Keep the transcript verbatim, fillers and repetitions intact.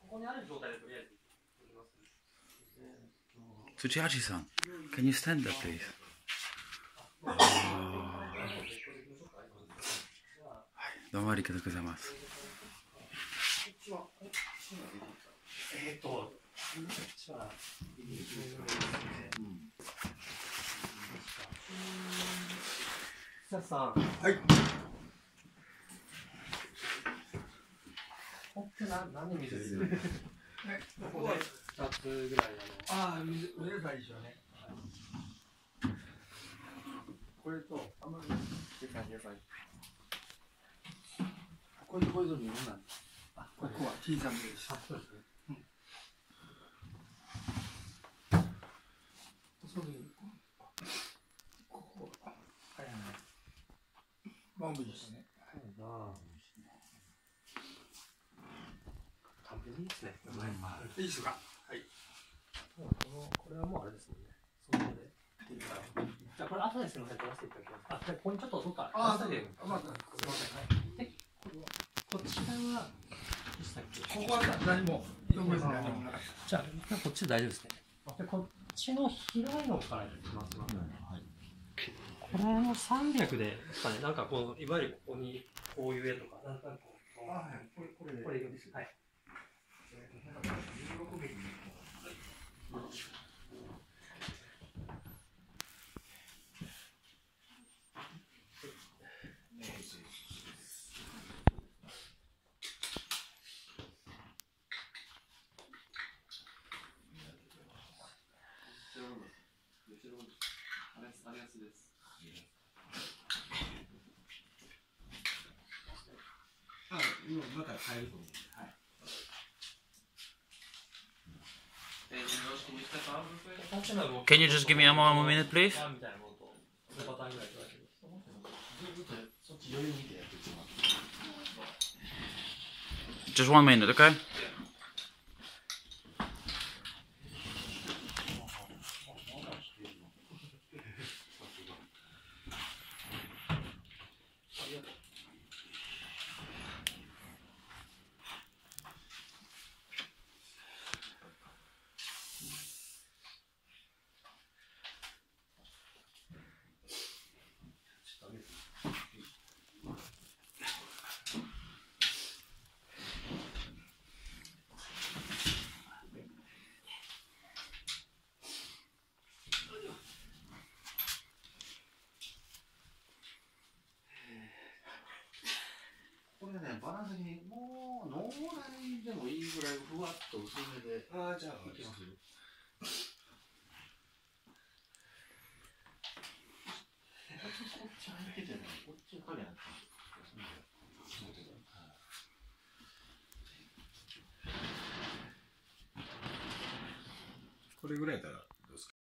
Tsuchihashi-san, can you stand up, please? Oh. どうもありがとうございます。えっと、こっちは、久さん。はい。こっちな、何水ですか。ここで二つぐらいあの。ああ、水、入れたらいいでしょうね。これと、あんまり。これとこれと日本なんです。あ、ここは小さめです。あ、そうですね。うん。そうです。ここ。はいはい。まあ、いいですね。はい。なあ。完璧ですね。いいですか。はい。この、これはもうあれですもんね。そのままで。じゃあ、これ後ですみません。取らせていただきます。あ、ここにちょっとどっか。あ、そうです。まあ、すみません。はい。で、こちらは。ここは何も。じゃあ、こっちで大丈夫ですね。で、こっちの広いのからいきます。はい。これのさんびゃくで、ですかね、なんかこう、いわゆるここに、こういう絵とか、なんかこう。あ、はい。これ、これで。これです。はい。また変えると思うんで、はい。Can you just give me a one minute, please? Just one minute, okay?これね、バランスにもうノーラインでもいいぐらいふわっと薄めで。ああ、じゃあいきますよ。こっちは開けてない。こっちは影あった。これぐらいやったら。